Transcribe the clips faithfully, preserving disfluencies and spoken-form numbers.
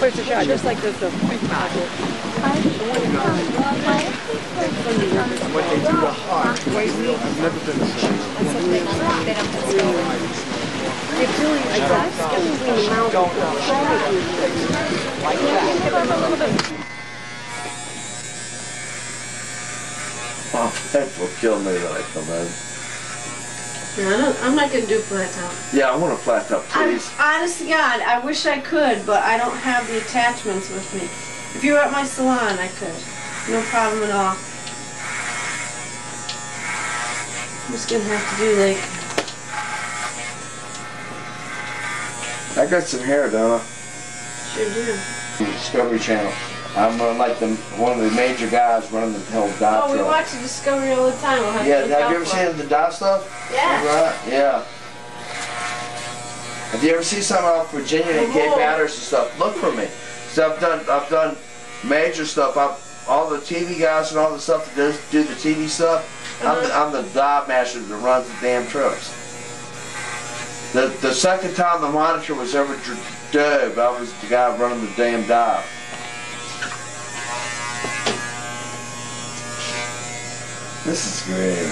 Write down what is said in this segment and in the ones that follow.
first shot, just like this. The point shot. What they do the heart. I've never been to see. They're doing like that. Like that. Oh, that will kill me when I come in. No, I don't, I'm not going to do flat top. Yeah, I want a flat top, please. I'm, honest to God, I wish I could, but I don't have the attachments with me. If you were at my salon, I could. No problem at all. I'm just going to have to do like... I got some hair, don't I? Sure do. Discovery Channel. I'm uh, like the one of the major guys running the whole dive Oh, we truck. watch the Discovery all the time. We'll have Yeah, to look have you out ever for it. seen the dive stuff? Yeah. Right? Yeah. Have you ever seen some out of Virginia and Cape Oh. Hatteras and stuff? Look for me. So I've done, I've done major stuff. I've, all the T V guys and all the stuff that does do the T V stuff. I'm, the, I'm the dive master that runs the damn trucks. The the second time the monitor was ever dove, I was the guy running the damn dive. This is great.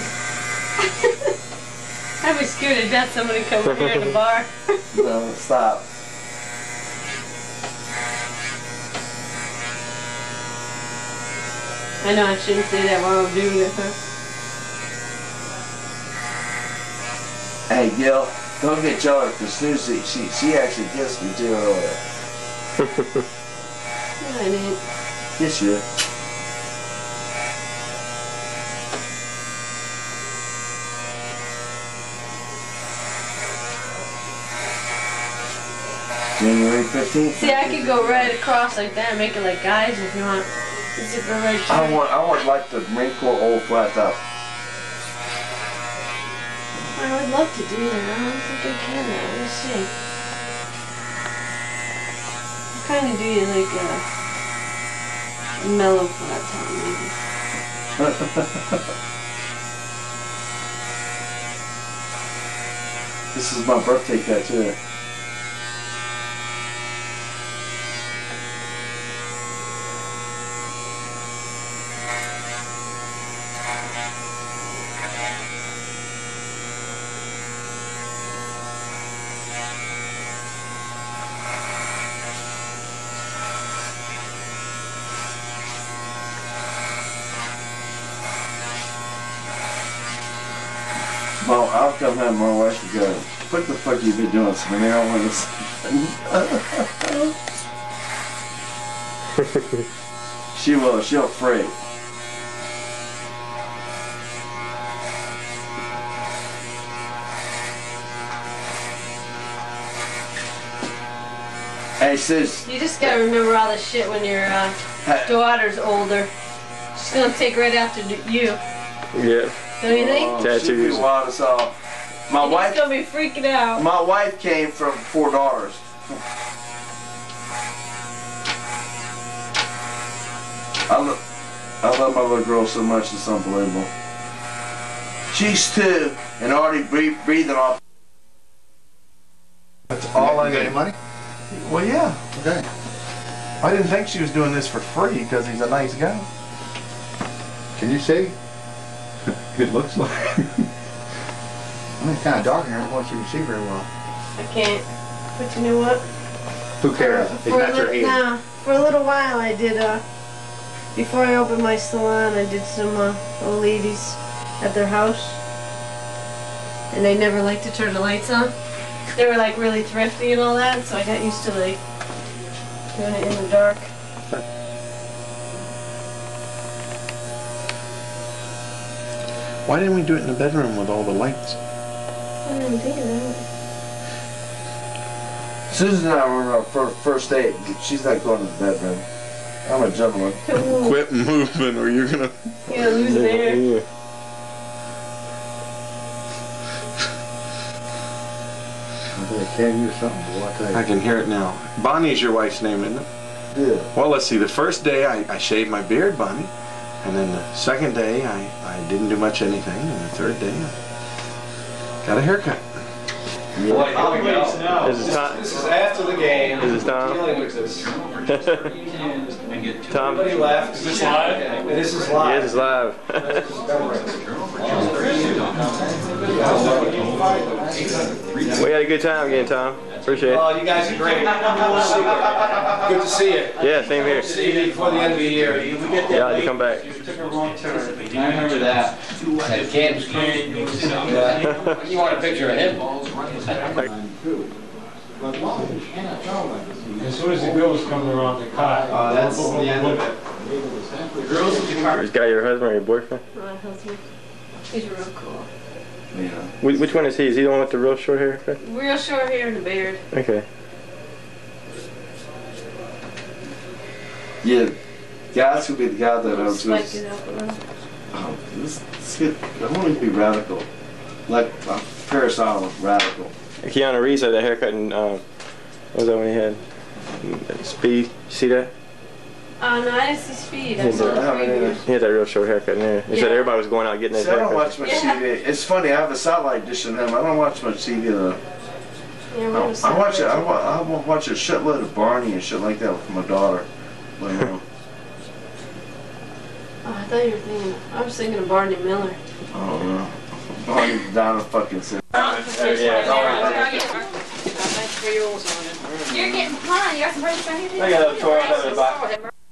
I'd be scared to death somebody come over here in the bar. No, stop. I know I shouldn't say that while I'm doing it, huh? Hey, Gil, don't get jealous because Susie, she, she actually kissed me too earlier. No, I didn't. Yes, you did. January fifteenth. See, I could go right across like that and make it like guys if you want. Just go right I through. want, I want like the Marine Corps old flat top. I would love to do that. I don't think I can now. Let's see. What kind of do you like a mellow flat top maybe? This is my birthday tattoo. Well, I'll come home, my wife will go, what the fuck you been doing, some marijuana? She will, she'll freak. Hey, sis. You just gotta remember all this shit when your uh, daughter's older. She's gonna take right after you. Yeah. Don't you think? Oh, she'd be wild as all. My She's wife. gonna be freaking out. My wife came from four daughters. I love, I love my little girl so much, it's unbelievable. She's two and already breathe, breathing off. That's all I You got need. any money? Well, yeah. Okay. I didn't think she was doing this for free because he's a nice guy. Can you see? It looks like. I mean, it's kind of dark in here. I don't want you to see very well. I can't. But you know what? Who cares? It's For a not your li- head. nah, for a little while I did, uh, before I opened my salon, I did some uh, old ladies at their house. And they never liked to turn the lights on. They were like really thrifty and all that, so I got used to like doing it in the dark. Why didn't we do it in the bedroom with all the lights? I didn't think of that. Susan and I were on our fir first date. She's not going to the bedroom. I'm a gentleman. Quit moving or you're gonna... You're gonna lose an ear. Yeah. I can use something, boy, I tell you. I can hear it now. Bonnie's your wife's name, isn't it? Yeah. Well, let's see. The first day I, I shaved my beard, Bonnie. And then the second day I, I didn't do much anything. And the third day I got a haircut. Boy, here we go. This is Tom. This is after the game. This is Tom. Dealing with this. Tom. Everybody left. Is this live? This is live. Yeah, this is live. We had a good time again, Tom. Appreciate it. Oh, you guys are great. Good to see you. Yeah, same here. See you before the end of the year. You we get that Yeah, late, you come back. You took a wrong turn. I remember that. That Kansas City. Yeah. You want a picture of him? As soon as the girls come around the car. Uh, that's the end of it. The girls in the car. This guy your husband or your boyfriend? My husband. He's real cool. Yeah. Which, which one is he? Is he the one with the real short haircut? Real short hair and a beard. Okay. Yeah. Guys would be the guy that I was going Spike it up a little. Oh, this, this kid, I want to be radical. Like uh, Paris Island, radical. Keanu Reeves had that haircut in, um, what was that when he had? Speed. You see that? Oh, no, I didn't see Speed. I He saw had the that, preview. he had that real short haircut in there. He Yeah. said everybody was going out getting his See, I don't haircut. watch much T V. It's funny, I have a satellite dish in him. I don't watch much T V though. Yeah, I, we're I gonna watch it. I, celebrate. wa I wa- watch a shitload of Barney and shit like that with my daughter. But, you know, Oh, I thought you were thinking. I was thinking of Barney Miller. I don't know. Barney's down the fucking center. You're getting fun. You got some presents right here. I got a tour out of the box.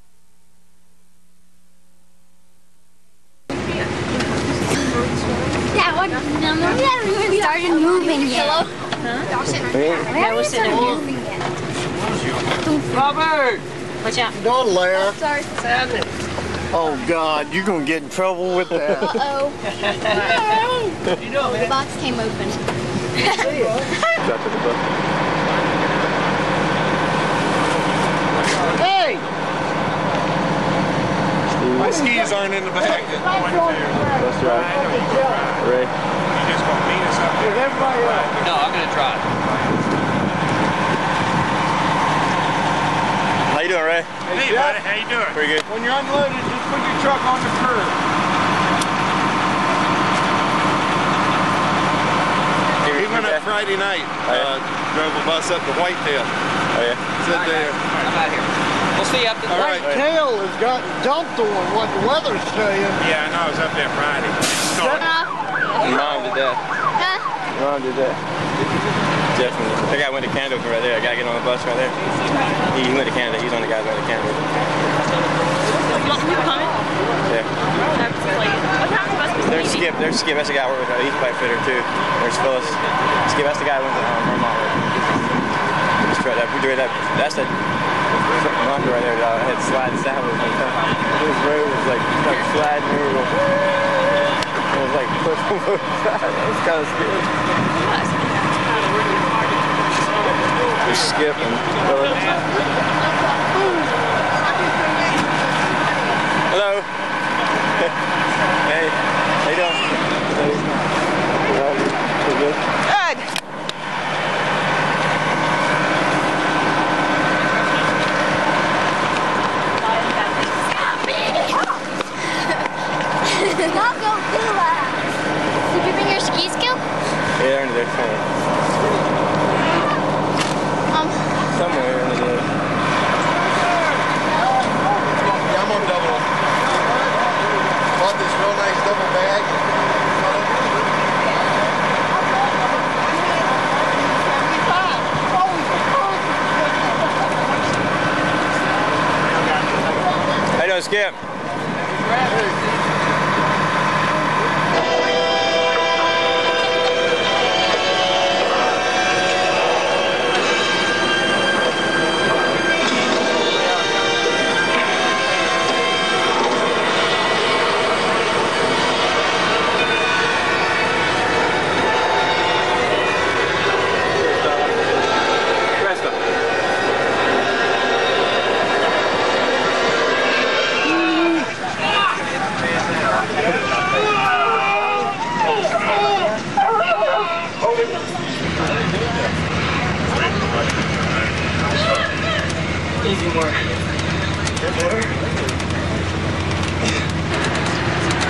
Yeah, what number? We haven't even started moving yet. Huh? We haven't started moving yet. Robert! Watch out. Don't laugh. Sorry. Oh God, you're gonna get in trouble with that. Uh-oh. The box came open. Hey! My skis aren't in the bag. That's right. Ray. You just gonna meet us up there? Everybody else. No, I'm gonna drive. How you doing, Ray? Hey, buddy, how you doing? Pretty good. When you're unloaded, just put your truck on the curb. He went up Friday night. Uh, drove a bus up to Whitetail. Oh yeah. Sit there. I'm out here. We'll see you after the All right. Whitetail has gotten dumped on what the weather's saying. Yeah, I know. I was up there Friday. Your mom did that. Huh? Your mom did that. Definitely. That guy went to Canada right there. I gotta get on the bus right there. He went to Canada. He's on the guy that went to Canada. You want me to come in? Yeah. What time is the bus? There's Skip. There's Skip. That's the guy I work with. He's a pipe fitter too. There's Phyllis. Skip. That's the guy I went to um, Vermont with. Just right up. We do that. That's that. Mondo right there. That I had sliding sideways one time. This road was like, like sliding over. It was like pushing both sides. That was kind of scary. There's Skip and Phyllis. Hello. Hey. How you doing? Hey. Good. Not go too loud. Did you bring your ski skill? Yeah, they're under their phone. Um. Somewhere under there. Yeah, I'm on double. Bought this real nice double bag. How you doing, Skip?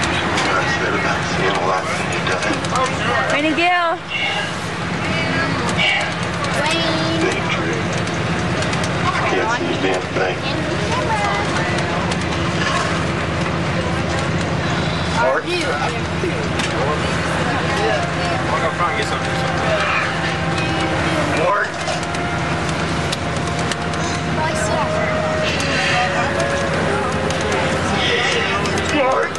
Rain and Gale. Wayne. Can't see his damn thing. Mark? I'll go try and get something. Mark? Mark?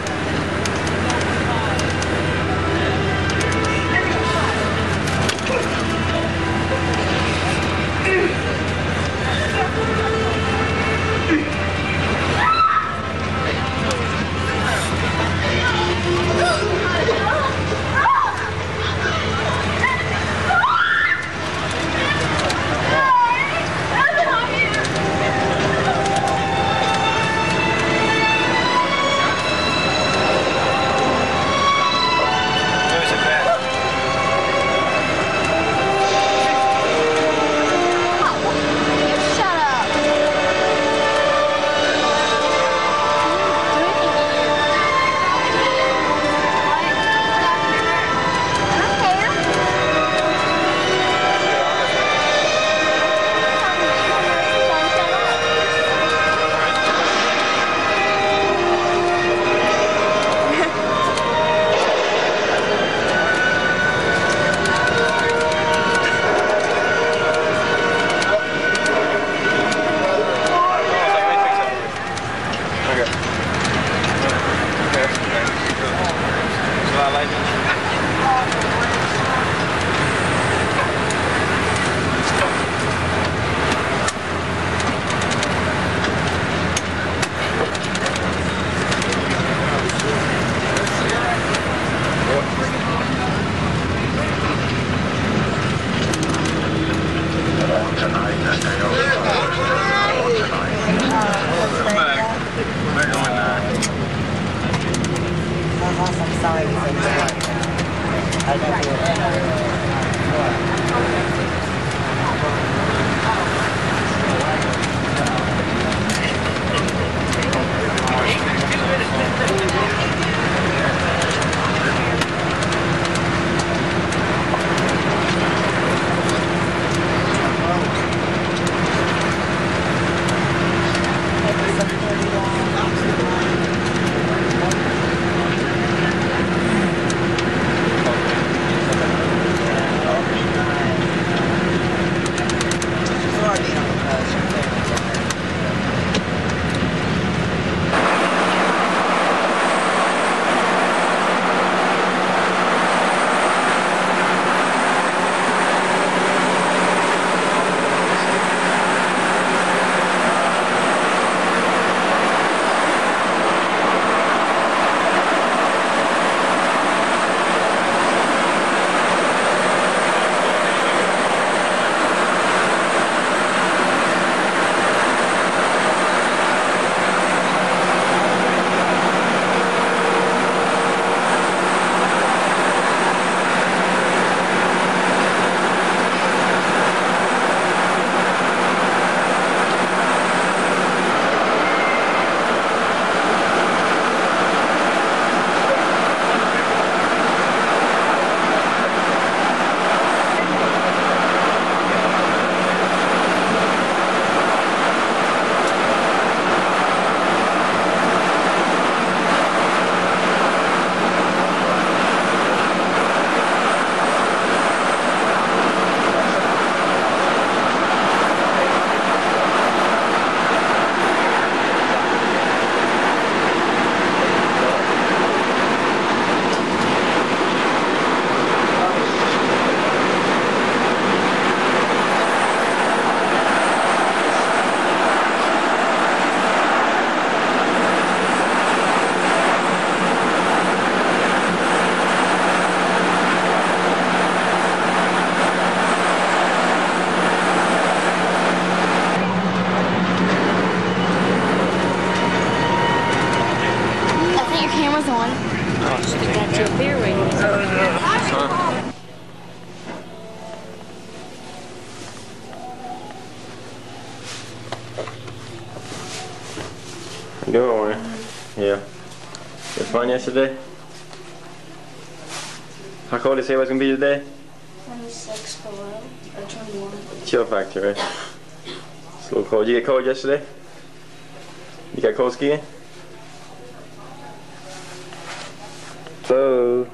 Good. Yeah. It was fun yesterday? How cold did you say it was going to be today? twenty-six below. Chill factor, right? It's a little cold. You get cold yesterday? You got cold skiing? So.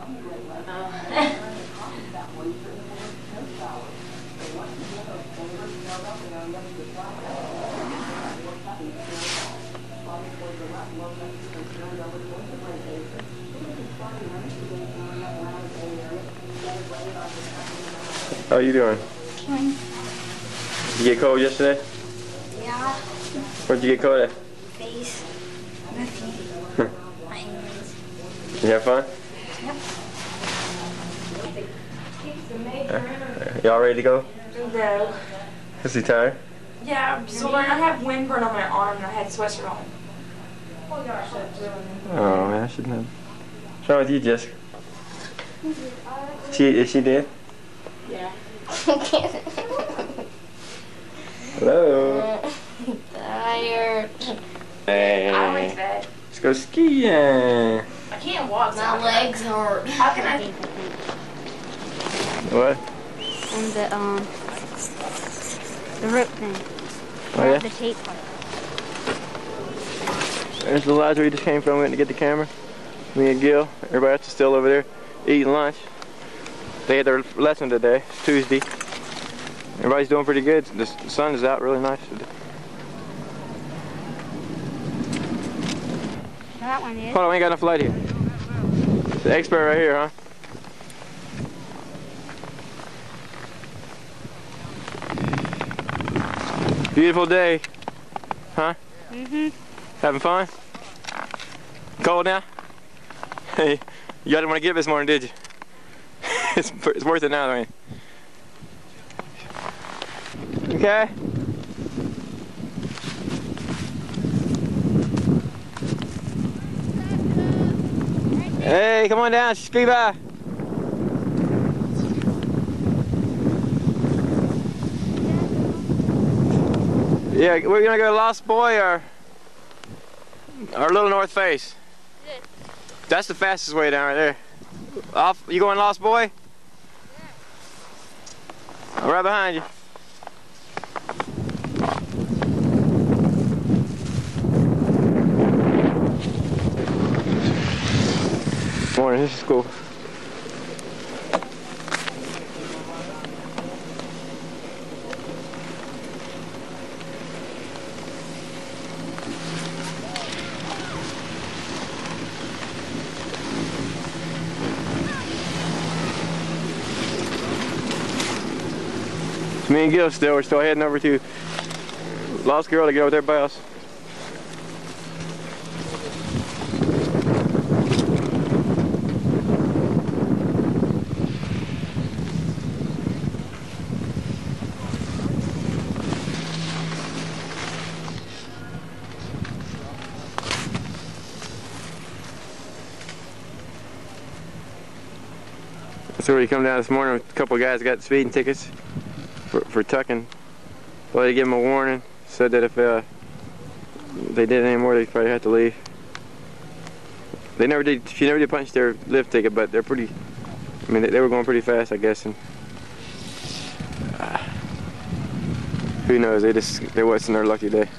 How are you doing? Fine. You get cold yesterday? Yeah. Where'd you get cold at? Face. Nothing. My hands. You have fun? Yep. Uh, Y'all ready to go? No. Is he tired? Yeah, I'm sore. I have windburn on my arm and I had sweatshirt on. Oh man, I shouldn't have. What's wrong with you, Jessica? She is she dead? Yeah. Hello. Tired. Hey. I went to bed. Let's go skiing. I can't walk. So My legs hurt. How can I? What? And the um the rope thing. Oh yeah? The tape part. There's the lodge where we just came from. We went to get the camera. Me and Gil. Everybody else is still over there eating lunch. They had their lesson today. It's Tuesday. Everybody's doing pretty good. The sun is out really nice today. That one is. Hold on, we ain't got enough light here. The expert right here, huh? Beautiful day. Huh? Mm-hmm. Having fun? Cold now? Hey, you didn't want to get it this morning, did you? it's, it's worth it now, I mean. Okay? Hey, come on down, Skiba. Yeah, we're gonna go to Lost Boy or or Little North Face. That's the fastest way down right there. Off, you going Lost Boy? Yeah. I'm right behind you. Morning, this is cool. Me and Gil still, we're still heading over to Lost Girl to get over there by us. So we come down this morning with a couple of guys got speeding tickets for, for tucking. Well, they gave them a warning, said that if uh, they did any more, they'd probably have to leave. They never did, she never did punch their lift ticket, but they're pretty, I mean, they, they were going pretty fast, I guess, and uh, who knows, they just, they wasn't their lucky day.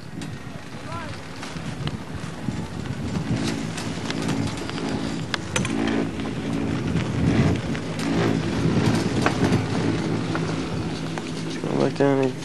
Look down there.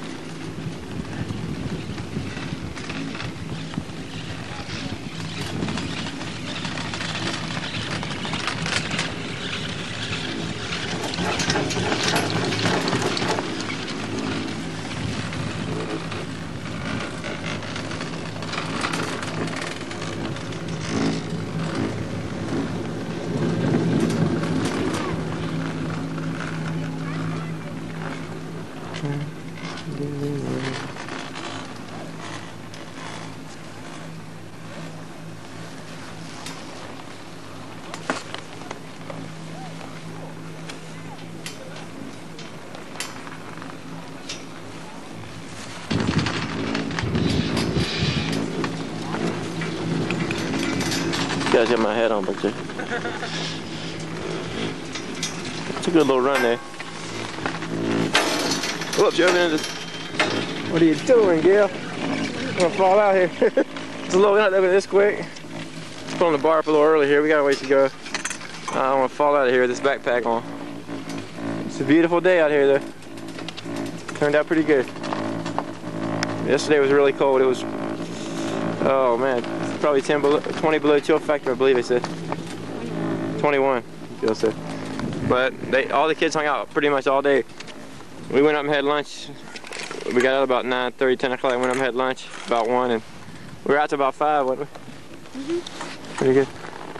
Guys got my hat on, but it's a good little run there. Whoops, you're over into this. What are you doing, Gil? I'm gonna fall out here. It's a little, not open this quick. Let's put on the bar up a little early here. We got a ways to go. I don't want to fall out of here with this backpack on. It's a beautiful day out here, though. Turned out pretty good. Yesterday was really cold. It was, oh man, probably ten below, twenty below chill factor, I believe they said. twenty-one, Gil said. But they, all the kids hung out pretty much all day. We went up and had lunch. We got out about nine thirty, ten o'clock. Went up and had lunch about one, and we were out to about five, wasn't we? Mm-hmm. Pretty good.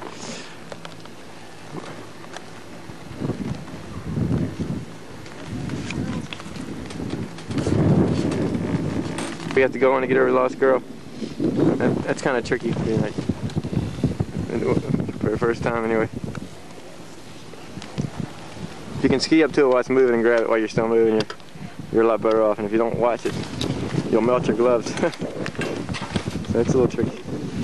We have to go in to get over the lost girl. That, that's kind of tricky, you know, for the first time anyway. If you can ski up to it while it's moving and grab it while you're still moving, you're, you're a lot better off. And if you don't watch it, you'll melt your gloves. So that's a little tricky.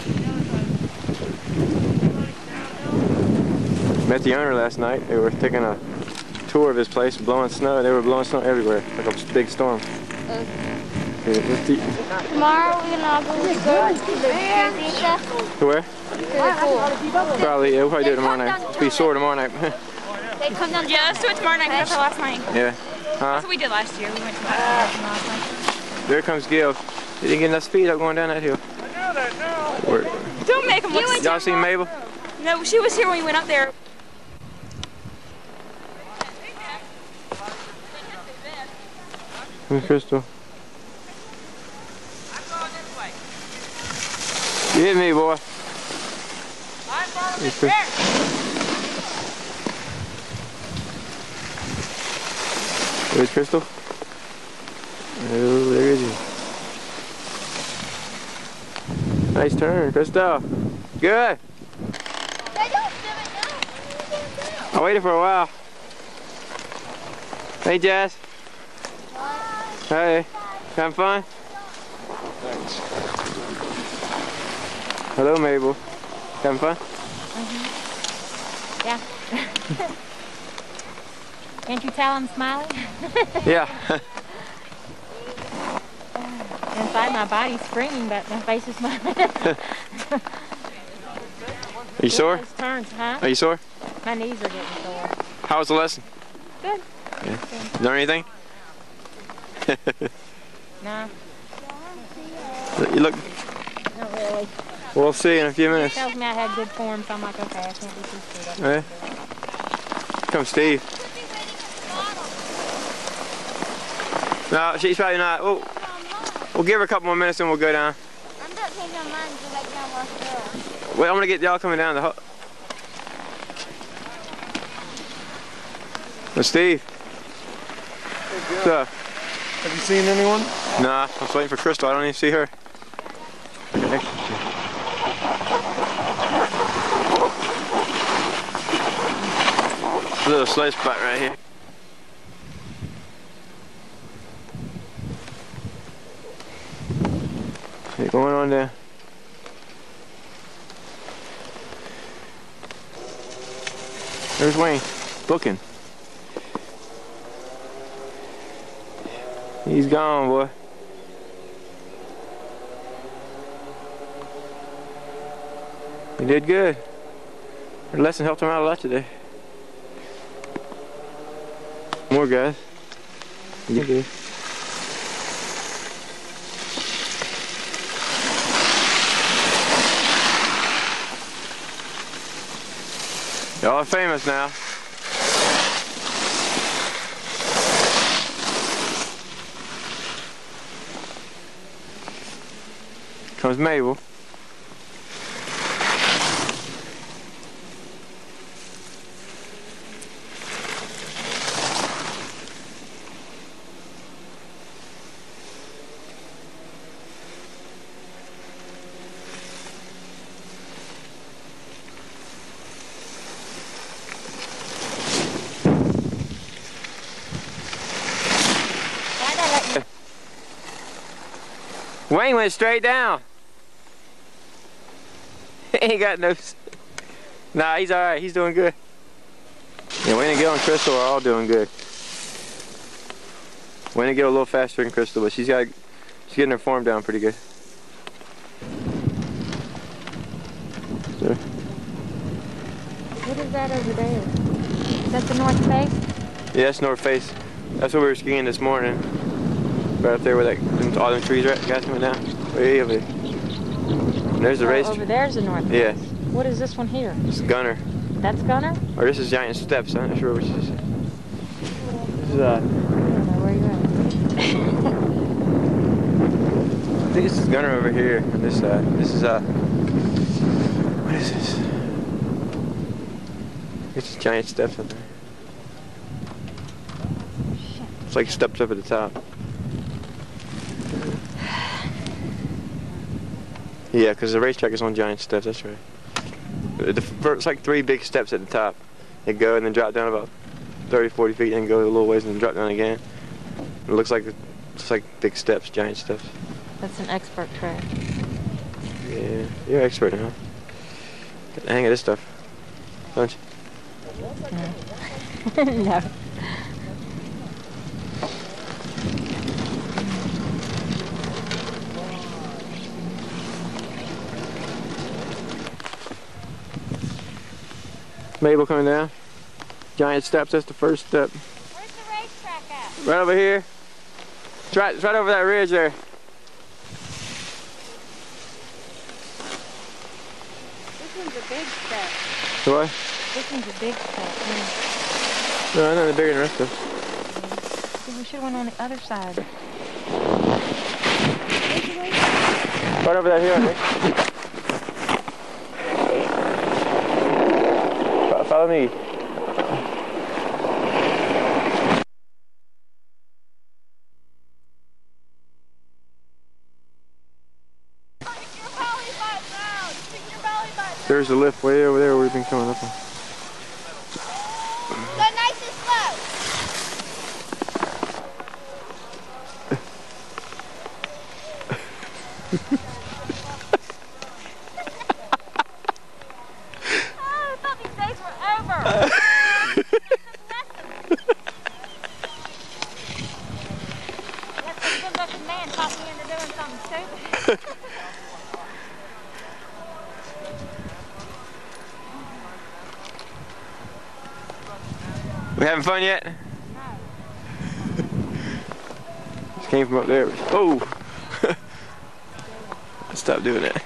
Met the owner last night. They were taking a tour of his place, blowing snow. They were blowing snow everywhere, like a big storm. Tomorrow we're gonna go to the pizza. To where? To the pool. Probably, yeah, we'll probably do it tomorrow night. It'll be sore tomorrow night. They come down. Yeah, let's do it tomorrow night after last night. Yeah. Huh? That's what we did last year. We went to last night. There comes Gil. He didn't get enough speed up going down that hill. I know that now. Don't make him look. Y'all seen Mabel? No, she was here when we went up there. Where's Crystal? You hit me, boy. Here's Crystal. Where's Crystal? Oh, there is he. Nice turn, Crystal. Good. I waited for a while. Hey, Jazz. Hey, having fun? Thanks. Hello, Mabel. Having fun? Mm-hmm. Yeah. Can't you tell I'm smiling? Yeah. Inside my body's screaming, but my face is smiling. Are you sore? Those turns, huh? Are you sore? My knees are getting sore. How was the lesson? Good. Yeah. Is there anything? No. You look. Not really. We'll see in a few minutes. He tells me I had good form, so I'm like, okay, I can't be too screwed up. Yeah. Come, Steve. No, she's probably not. We'll, we'll give her a couple more minutes and we'll go down. I'm not changing my mind to like down Lost Girl. Wait, I'm gonna get y'all coming down the. Well, Steve. Hey, What's up? Have you seen anyone? Nah, I was waiting for Crystal. I don't even see her. A little slow spot right here. What's going on there? There's Wayne, looking. He's gone, boy. He did good. Her lesson helped him out a lot today. More guys. You did. Y'all are famous now. Comes Mabel. Wayne went straight down. He ain't got no... Nah, he's alright. He's doing good. Yeah, Wayne and Gil and Crystal are all doing good. We're gonna get a little faster than Crystal, but she's got she's getting her form down pretty good. So. What is that over there? Is that the north face? Yeah, that's north face. That's where we were skiing this morning. Right up there where that all them trees right guys coming down. Way over there. And there's the oh, race. Over there's the north face. Yeah. What is this one here? It's Gunner. That's Gunner? Or this is Giant Steps. I'm not sure which this is. This is uh. I don't know where you're I think this is Gunner over here on this side. This is uh. What is this? It's Giant Steps up there. It's like steps up at the top. Yeah, because the racetrack is on Giant Steps, that's right. The first, it's like three big steps at the top. They go and then drop down about thirty, forty feet and go a little ways and then drop down again. It looks like it's like big steps, giant steps. That's an expert track. Yeah, you're an expert now. Got the hang of this stuff, don't you? No. No. Mabel coming down. Giant Steps, that's the first step. Where's the racetrack at? Right over here. It's right, it's right over that ridge there. This one's a big step. What? This one's a big step. Yeah. No, nothing bigger than the rest of See, we should have went on the other side. Right over that hill, I think. Follow me. There's a lift way over there we've been coming up on. Go nice and slow. Oh, I thought these days were over. That good-looking man talked me into doing something stupid. We having fun yet? No. Just came from up there. Oh! Stop doing that.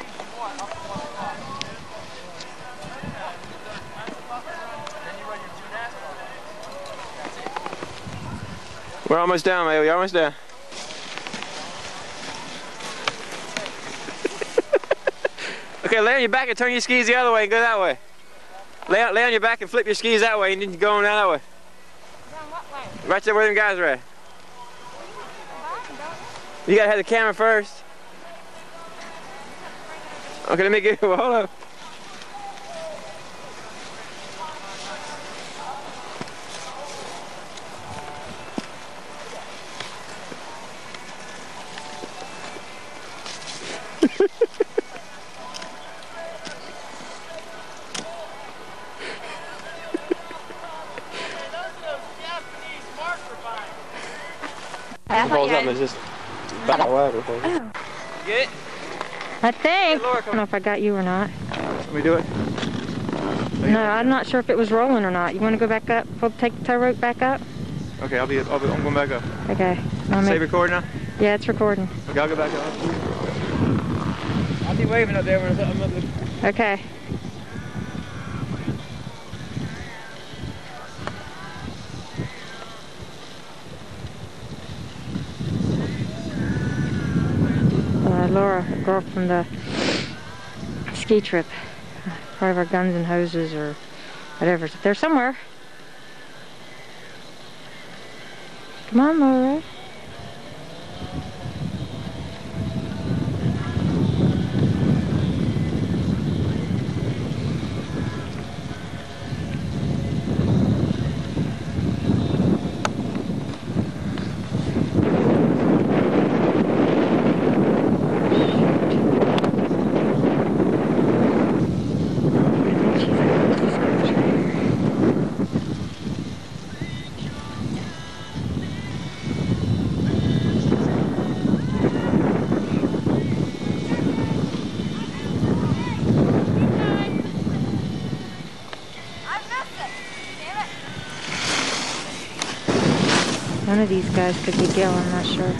We're almost down, mate. We're almost down. Okay, lay on your back and turn your skis the other way and go that way. Lay on, lay on your back and flip your skis that way and then you go on down that way. Down what way? Right there where them guys are at. You gotta have the camera first. Okay, let me get, well, hold up. Rolls up and it's just back away. Get it? I think. I don't know if I got you or not. Can we do it? No, I'm not sure if it was rolling or not. You want to go back up? We'll take the tow rope back up? Okay, I'll be, I'll be I'm going back up. Okay. I'll Save recording now? Yeah, it's recording. Okay, I'll go back up. I'll be waving up there when I'm up there. Okay. Uh, Laura, a girl from the ski trip, part of our Guns and Hoses or whatever. It's up there somewhere. Come on, Laura. of these guys could be Gil, I'm not sure.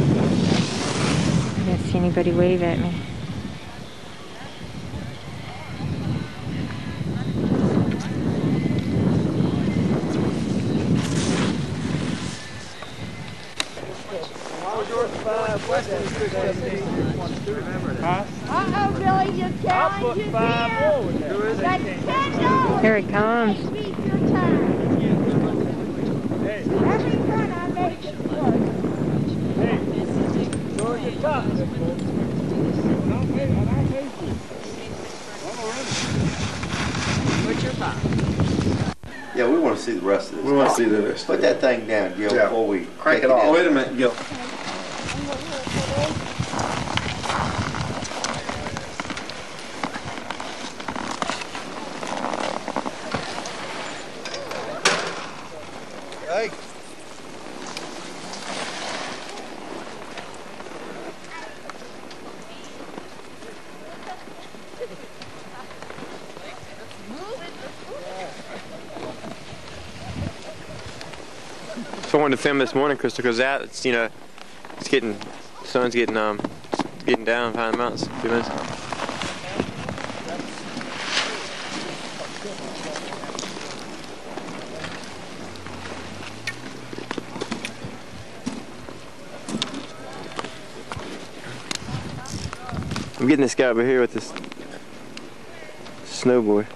I didn't see anybody wave at me. Uh-oh, Billy, you challenge you here. That's ten dollars. Here it comes. Speak your time. Every turn I make it work. Georgia Tuck. What's your time? Yeah, we want to see the rest of this. We want to see the rest. Put that thing down, Gil, Yeah. before we Crank take it off. down. Wait a minute, Gil. Hey. So I wanted to film this morning, Crystal, because that it's you know it's getting the sun's getting um getting down behind the mountains. A few minutes. I'm getting this guy over here with this snowboard.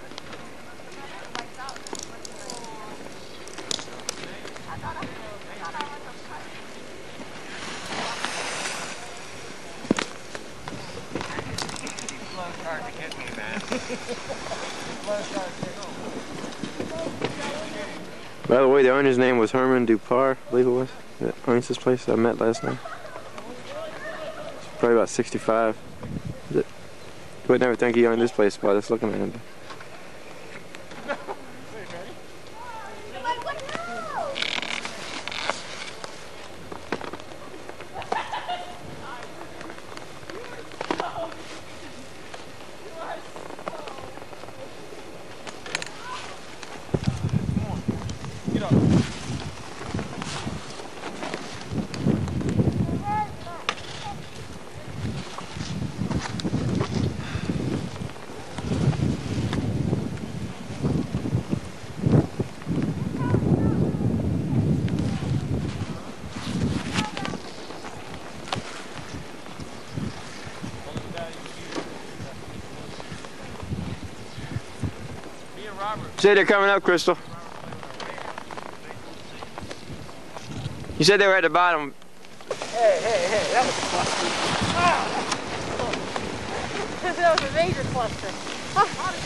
By the way, the owner's name was Herman Dupar, I believe it was, that owns this place I met last night. Probably about sixty-five. You would never think he owned this place by just looking at him. Say they're coming up, Crystal. You said they were at the bottom. Hey, hey, hey, that was a cluster. Ah. That was a major cluster. Ah.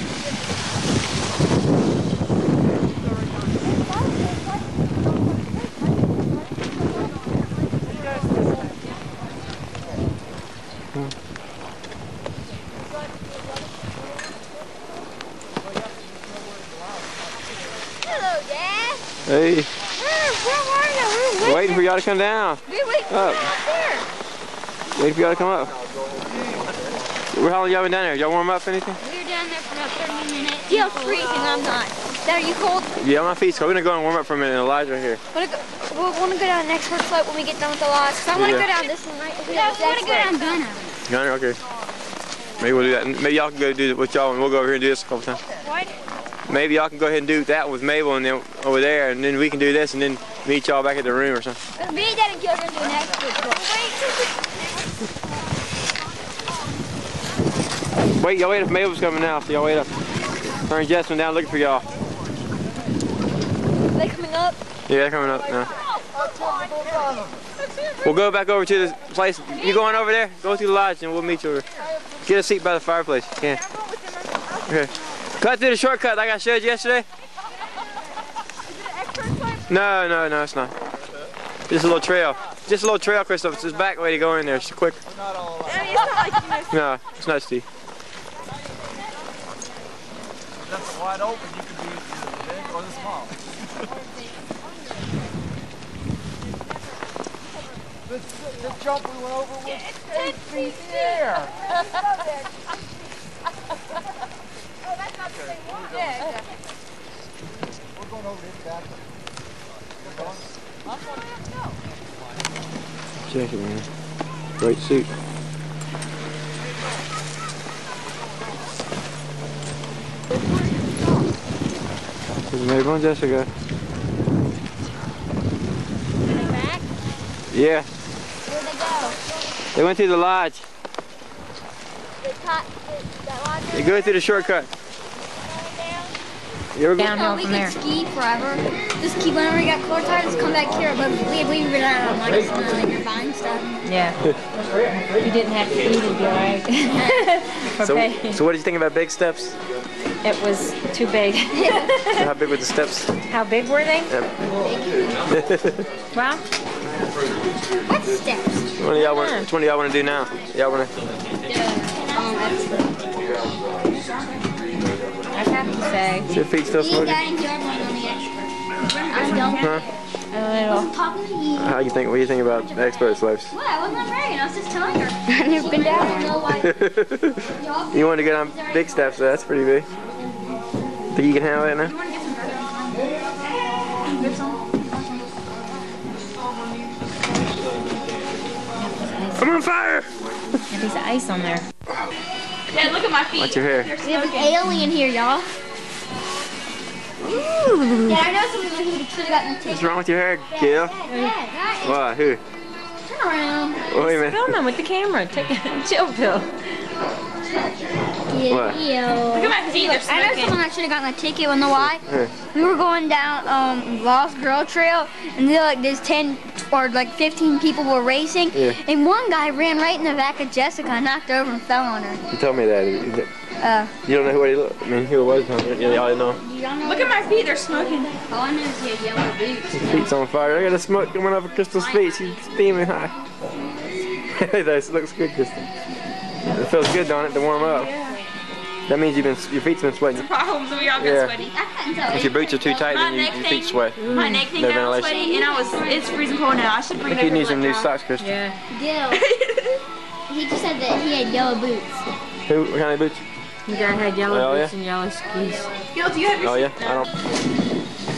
Hey. Where, where are you? We're waiting. Waiting for y'all to come down. We're waiting for Up. you up there. Waiting for y'all to come up. How long y'all been down there? Y'all warm up anything? We were down there for about thirty minutes. Gil's freezing, I'm not. Are you cold? Yeah, my feet's cold. We're gonna go and warm up for a minute. Elijah right here. Wanna go, we'll want to go down next first flight when we get done with the lots. Cause I want to Yeah. go down this one, right? Yeah, I want to go down Gunner. Gunner, okay. Maybe we'll do that. Maybe y'all can go do it with y'all and we'll go over here and do this a couple times. What? Maybe y'all can go ahead and do that with Mabel and then over there, and then we can do this and then meet y'all back at the room or something. Me, Dad, and Gil are going to do next first flight. Wait, y'all wait if Mabel's coming now, so y'all wait up. Turn Jessamine down looking for y'all. Are they coming up? Yeah, they're coming up now. We'll go back over to the place. You going over there? Go to the lodge and we'll meet you over. Get a seat by the fireplace. You can. Okay. Cut through the shortcut like I showed you yesterday. No, no, no, it's not. Just a little trail. Just a little trail, Crystal. It's just back way to go in there. It's quick. No, it's not steep. That's wide open. You could be either the big or the small. This, this jump we went over was eight feet in the air. Oh, that's not the same one. Yeah, We're going over to his back. We're going. Check it, man. Great suit. Maybe on Jessica. Are they back? Yeah. Where'd they go? They went through the lodge. They caught that lodge. They go through the shortcut. You ever go Downhill from there. We could ski forever. Just keep whenever we got core tired, just come back here. But we we were out on like some like you're buying stuff. Yeah. You didn't have to eat it, right? so, Okay. so what did you think about big steps? It was too big. So how big were the steps? How big were they? Yep. Well, what steps? Which one do y'all want? Which one do y'all want to do now? Y'all want to? Um, I'd have to say. Is your feet still you smoking? got enjoy one on the expert. I don't. Huh? A little. I'm talking to you. How you think? What do you think about the expert slopes? What? I wasn't bragging. I was just telling her. I've never been down there. You want to get on big steps? So that's pretty big. Think you can handle it now? I'm on fire! There's a piece of ice on there. Dad, look at my feet. Watch your hair. We have an alien here, y'all. Ooh. Yeah, I know someone who should have gotten a ticket. What's wrong with your hair, Gil? Yeah, What? Who? turn around. Oh, wait a minute. Filming with the camera. Take a chill pill. What? Look at my feet, they're I know smoking. someone that should have gotten a ticket. Wanna know why? Hey. We were going down um, Lost Girl Trail, and there like there's ten or like fifteen people were racing, Yeah. and one guy ran right in the back of Jessica, knocked over, and fell on her. You told me that. Is it- Uh, You don't know who he looked. I mean, who it was? Huh? Yeah, y'all know. y'all know Look at my feet, they're smoking. All I know is he had yellow boots. His feet's on fire. I got the smoke coming off of Crystal's feet. She's steaming high. That looks good, Crystal. It feels good, don't it, to warm up? That means you've been your feet's been sweating. Problems, we all got Yeah. sweaty. I couldn't tell. If your boots are too tight, My then you, neck your thing- feet sweat. My neck thing No got all ventilation. sweaty, and I was, it's freezing cold now. I should bring I it think you over need to some let new y'all. socks, Crystal. Yeah. Gil. He just said that he had yellow boots. Who? What kind of boots? The guy had yellow Oh, boots yeah? and yellow skis. Gil, do you have your Oh yeah, seat? I don't.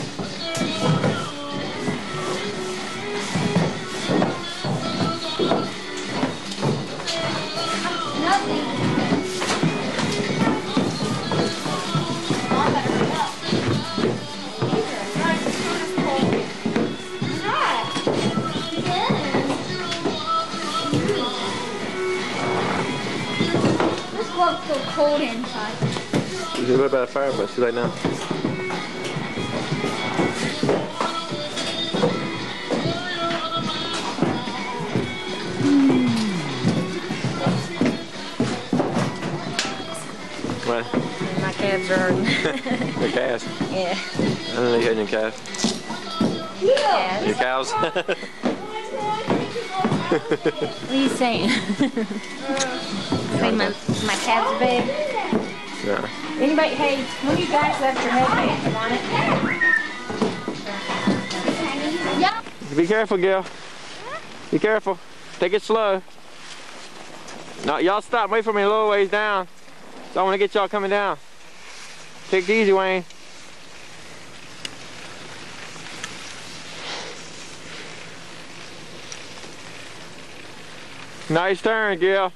This glove feels cold inside. What about a fire bus? Too late now. What? My calves are hurting. Your calves. Yeah. I don't know you had your calves. Calves. Your cows. What are you saying? Say my, my calves are big. Yeah. Anybody, hey, when you guys left your headband, you want it? Yeah. Be careful, Gil. Be careful. Take it slow. No, y'all stop. Wait for me a little ways down. So I want to get y'all coming down. Take it easy, Wayne. Nice turn, Gil.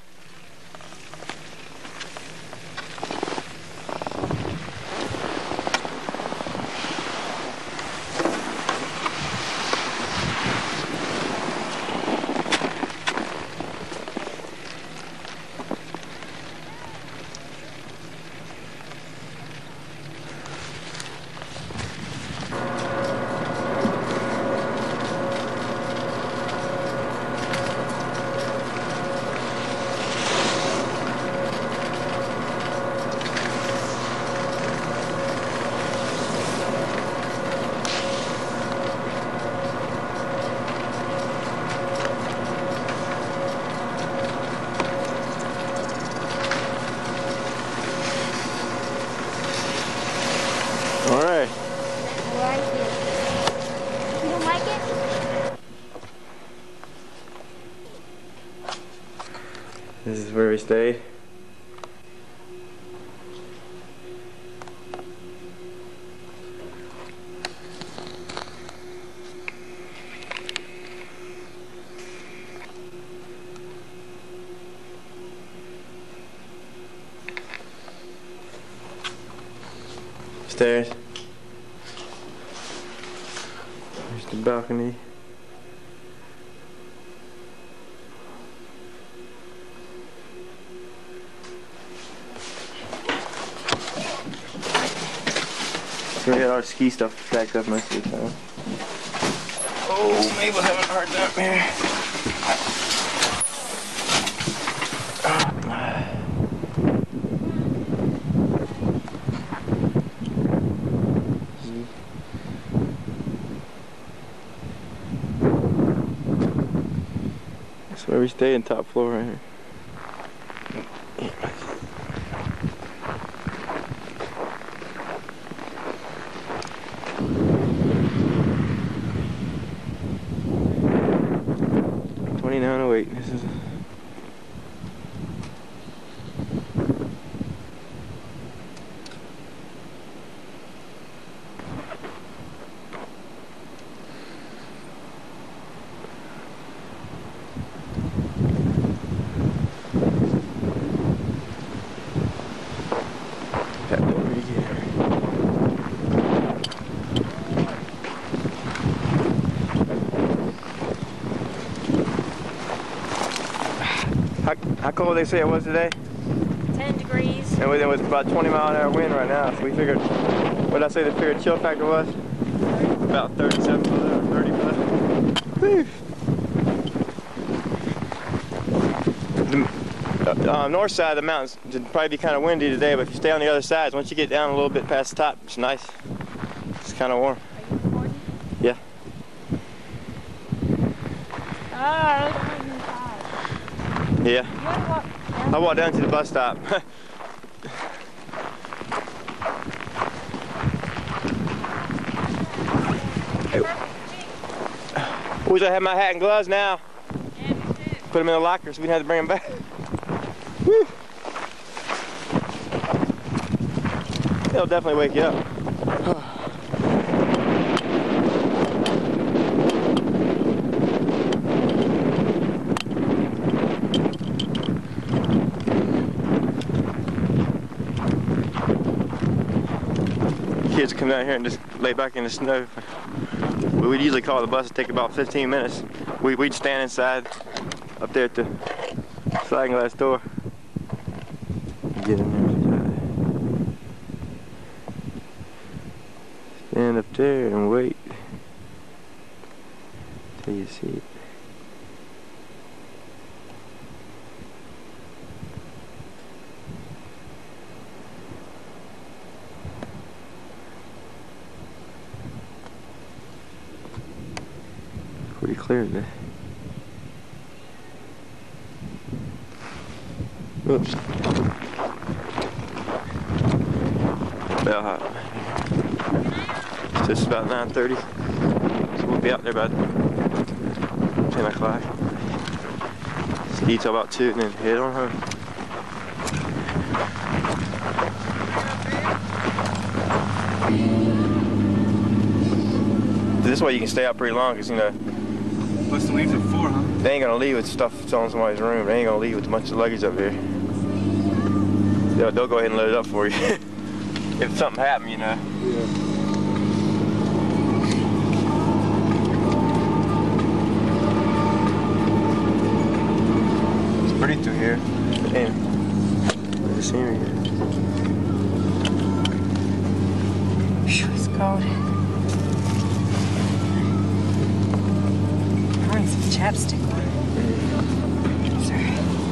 All right. I like it. You don't like it? This is where we stayed. Stairs. There's the balcony. We had our ski stuff packed up most of the time. Oh, Mabel's having a hard time here. That's where we stay in top floor right here. twenty-nine oh eight. This is How, how cold they say it was today? ten degrees. And it was about twenty mile an hour wind right now, so we figured, what did I say the figured chill factor was? About thirty-seven below, or thirty below. Whew. The uh, north side of the mountains would probably be kind of windy today, but if you stay on the other side, once you get down a little bit past the top, it's nice. It's kind of warm. Are you recording? Yeah. Ah, Yeah. I walked down to the bus stop. Hey. Wish I had my hat and gloves now. Put them in the locker so we didn't have to bring them back. Woo. They'll definitely wake you up. Kids come down here and just lay back in the snow. We'd usually call the bus to take about fifteen minutes. We, we'd stand inside up there at the sliding glass door. Get in there. Stand up there and wait till you see it. Pretty clear today. Oops. Bell hop. It's just about nine thirty. So we'll be out there about ten o'clock. Ski till about two and then head on home. This way you can stay out pretty long because, you know, What's the leaves at four, huh? they ain't gonna leave with stuff that's on somebody's room. They ain't gonna leave with a bunch of luggage up here. They'll, they'll go ahead and load it up for you. If something happened, you know. Yeah. It's pretty through here. Damn. Look at the scenery here. Phew, it's cold. Some chapstick on. Sorry.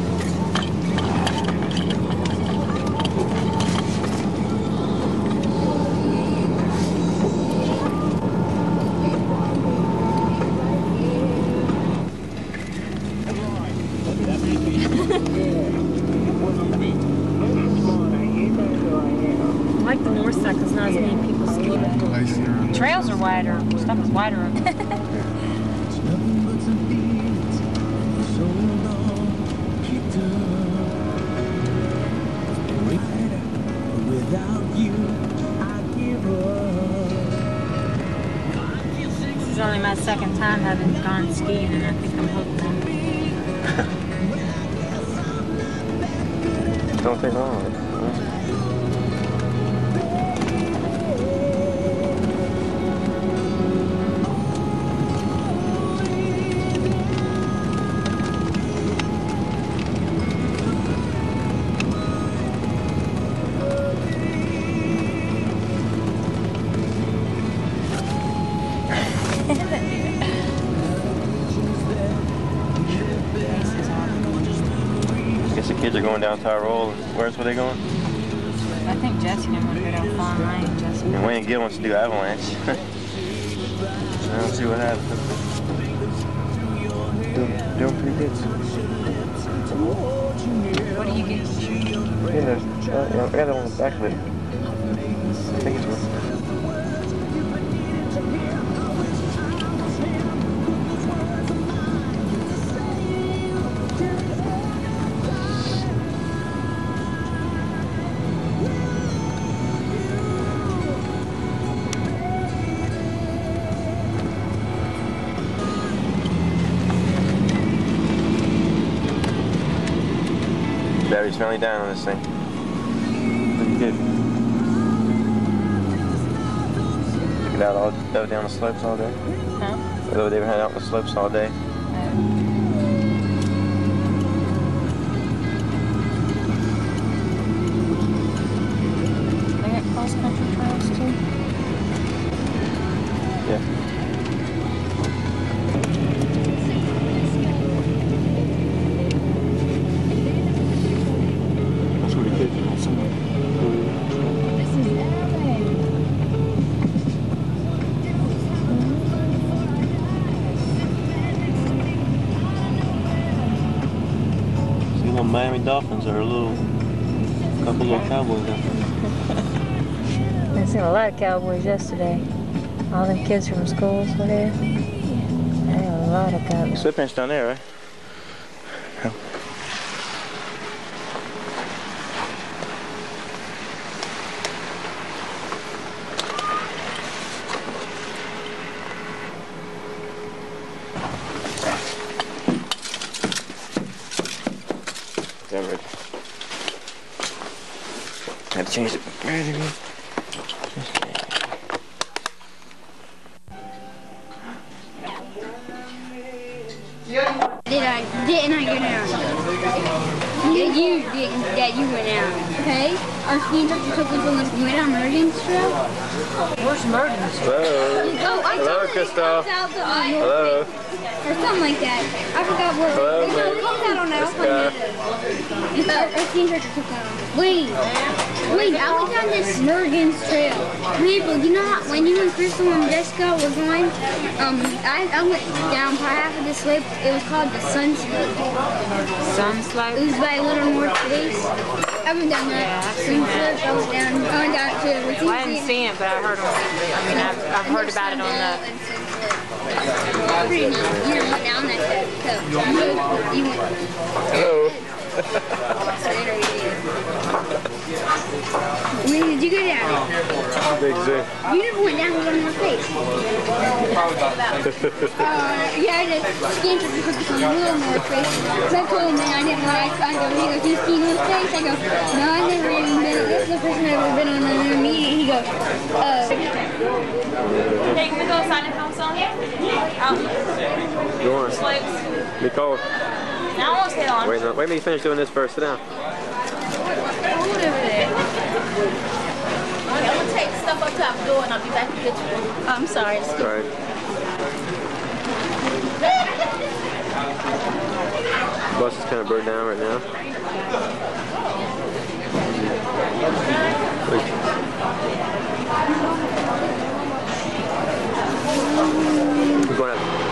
I like the north side because not as many people ski. Trails are wider. Stuff is wider. This is only my second time having gone skiing, and I think I'm hooked. Don't take long. kids are going down Tyrol. Where's where they going? I think Jesse and him want to go down Fawn Lane. Jesse. And Wayne Gill wants to do Avalanche. So let's see what happens. Doing, doing pretty good. What do you get? Yeah, there's, uh, I got it on the back of it. I think it's one. Battery's finally down on this thing. Pretty good. Took it out all dove down the slopes all day. Huh? Although they were heading out on the slopes all day. They got cross country trails too. Yeah. Miami Dolphins are a little, couple little Cowboys out there. I seen a lot of Cowboys yesterday. All them kids from schools were there. There are a lot of Cowboys. Slip-inch down there, right? Had to change the battery. Did I, didn't I go down? Did you, did, that you went down, okay? Our ski instructor took us on the way down Mergen's Trail. Where's Mergen's Trail? Hello. Oh, I Hello, Christoph. Hello. Or something like that. I forgot where. Hello, no, it comes out on Alpine. Our ski instructor took that on. Wait, wait, I went down this Mergen's Trail. People, you know how, when you and Crystal and Jessica were going, um, I, I went down by half of the slope. It was called the Sun Slope. Sun Slope? It was by Little North Base. I went down that yeah, Sun Slope. I went down, I went down to the well, I hadn't seen it, but I heard on, I mean, I've, I've heard about it on the... Pretty neat. You never went down that slope. So, you went... Hello. Straight or you did. When did you go down? Big zoo. You never went down to Little North Base. uh, yeah, I did. Ski instructor took us on Little North Base. Because I told him that I didn't want to. I go, he goes, you ski North Base? I go, no, I've never even been. This is the first time I've ever been on another meeting. He goes, uh. Hey, can we go outside and film some? Out. Go on. Slopes. Nicole. Now I won't stay on. Wait, no, wait till you finish doing this first. Sit down. Hold over there. Okay, I'm gonna take stuff up top door and I'll be back to get you. I'm sorry. Sorry. The bus is kind of burned down right now. We're going out.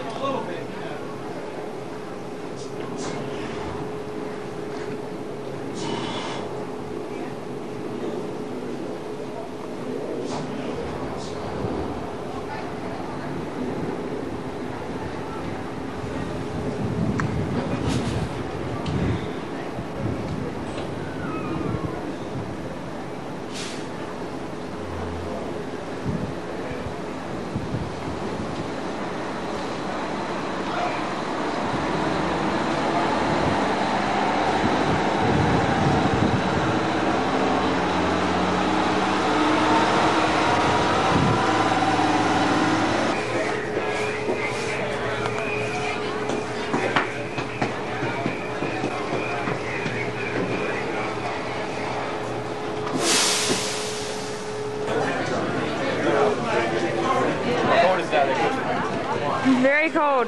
Very cold.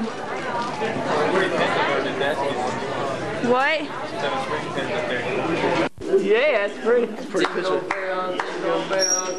What? Yeah, it's pretty. It's pretty. Jingle bells, jingle bells,